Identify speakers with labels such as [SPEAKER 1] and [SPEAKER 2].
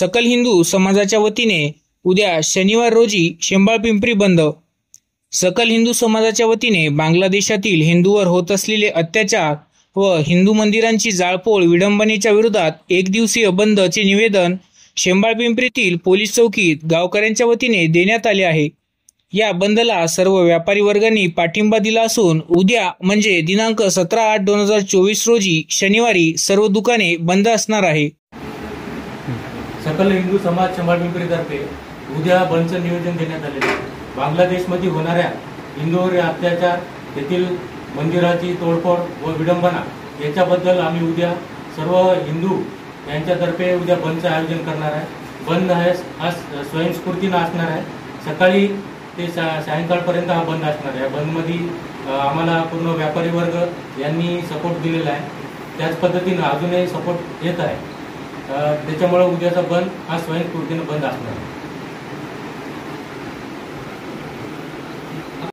[SPEAKER 1] सकल हिंदू समाजाच्या वतीने उद्या शनिवार रोजी शेंबाळपिंपरी बंद. सकल हिंदू समाजाच्या वतीने बांगलादेशातील हिंदूवर होत असलेले अत्याचार व हिंदू मंदिरांची जाळपोळ विडंबनेच्या विरोधात एक दिवसीय बंदचे निवेदन शेंबाळपिंपरीतील पोलीस चौकीत गावकऱ्यांच्या वतीने देण्यात आले आहे. या बंदला सर्व व्यापारी वर्गांनी पाठिंबा दिला असून उद्या म्हणजे दिनांक 17/8/2024 रोजी शनिवारी सर्व दुकाने बंद असणार आहे.
[SPEAKER 2] सकल हिंदू समाज शेंबाळपिंपरीतर्फे उद्या बंदचं नियोजन देण्यात आलेले आहे. बांगलादेशमध्ये होणाऱ्या हिंदूवर अत्याचार, तेथील मंदिराची तोडफोड व विडंबना याच्याबद्दल आम्ही उद्या सर्व हिंदू यांच्यातर्फे उद्या बंदचं आयोजन करणार आहे. बंद हा स्वयंस्फूर्तीनं असणार आहे. सकाळी ते सायंकाळपर्यंत हा बंद असणार आहे. बंदमध्ये आम्हाला पूर्ण व्यापारी वर्ग यांनी सपोर्ट दिलेला आहे. त्याच पद्धतीनं अजूनही सपोर्ट येत आहे. त्याच्यामुळे उद्याचा बंद हा स्वयंस्फूर्तीनं बंद असणार आहे.